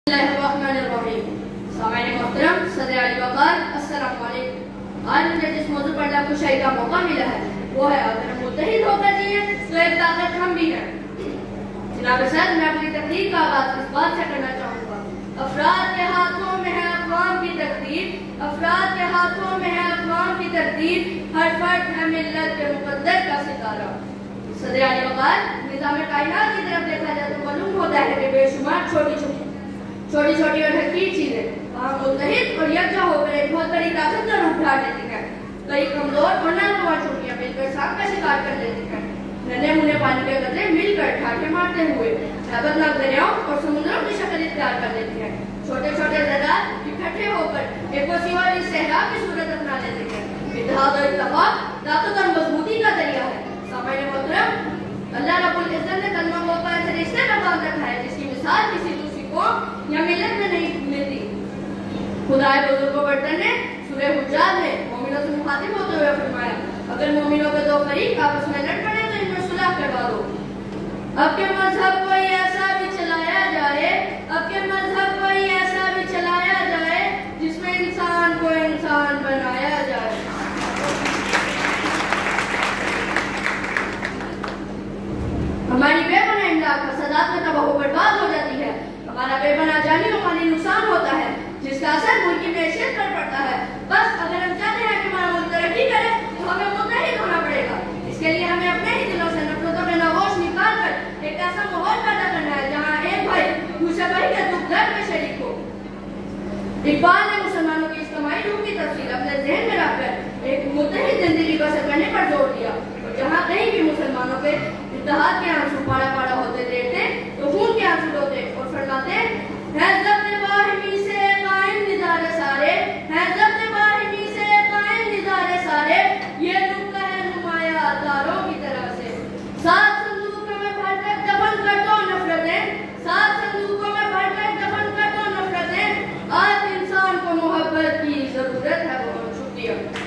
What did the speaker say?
आज मुझे जिस मौजूद पर खुशाई का मौका मिला है वो है अगर हम मुत्तहिद होकर जिए तो एक ताकत हम भी हैं। जनाब सर, मैं अपनी तकरीर का आगाज इस बात से करना चाहूँगा, अफराद के हाथों में है अक़वाम की तकदीर, अफराद के हाथों में है अक़वाम की तकदीर, हर फर्द है मिल्लत के मुक़द्दर का सितारा। सदर आली वक़ार निज़ाम कायनात की तरफ देखा जाए तो मालूम होता है कि बेशुमार छोटी छोटी और हकीर चीजें वहाँ मुत्तहिद और यकजा होकर एक बहुत बड़ी ताकत का रूप धार लेती है। कई कमजोर और नागवार छोटियां मिलकर सांप का शिकार कर लेती हैं। नन्हे मुन्ने पानी के कतरे मिलकर ठाठे मारते हुए हैबतनाक दरियाओं और समुद्रों की शक्ल इख्तियार कर लेती हैं। छोटे छोटे ज़रात इकट्ठे होकर एक वसीवारी सहरा की सूरत अपना लेते हैं। इत्तेहाद और इत्तेफाक ताकत और मजबूती का जरिया है। सामान्य मोहतरम, अल्लाह रब्बुल इज्जत ने कलमा को ऐसे रिश्ते में बांध रखा है जिसकी मिसाल किसी दूसरी कौम या मिल्लत में नहीं मिलती। खुदाए बुजुर्ग बर्तन ने सूरह हुज्जात में मोमिनों से मुखातिब होते हुए फरमाया, अगर मोमिनों के दो फरीक आपस में लड़ पड़े तो इनमें सुलह करवा दो। अब के मजहब कोई ऐसा भी चलाया जाए, अब के मजहब कोई ऐसा भी चलाया जाए जिसमें इंसान को इंसान बनाया जाए। हमारी बेपनाह इमदाद फसादात में तबाह बर्बाद हो जाती है। हमारा बेपनाह जानी और माली नुकसान होता है जिसका असर मुल्क की मैशियत पर पड़ता है। बस अगर हम चाहते हैं कि हमारा मुल्क तरक्की करे तो हमें मुत्तहिद होना पड़ेगा। इसके लिए हमें अपने ही दिलों से नफरतों में नगोश निकाल कर एक ऐसा माहौल पैदा करना है जहाँ एक भाई दूसरे भाई के दुख दर्द में शरीक हो। इकबाल ने मुसलमानों की इज्तिमाई रूह की तफसील अपने ज़हन में रखकर एक मुत्तहिद जिंदगी बसर करने पर जोर दिया। और जहाँ कहीं भी मुसलमानों के इत्तेहाद के आंसू पाड़ा पाड़ा होते देखते तो खून के आंसू रोते और फरमाते हैं ज़ब्त बाहिमी से कायम निज़ारे सारे, है ज़ब्त बाहिमी से कायम निज़ारे सारे, ये नुक्ता है नुमाया तारों की तरह से। सात संदूकों में भरकर दफन कर दो नफरतें, सात संदूकों में भरकर दफन कर दो नफरतें, आज इंसान को मोहब्बत की जरूरत है। बहुत शुक्रिया।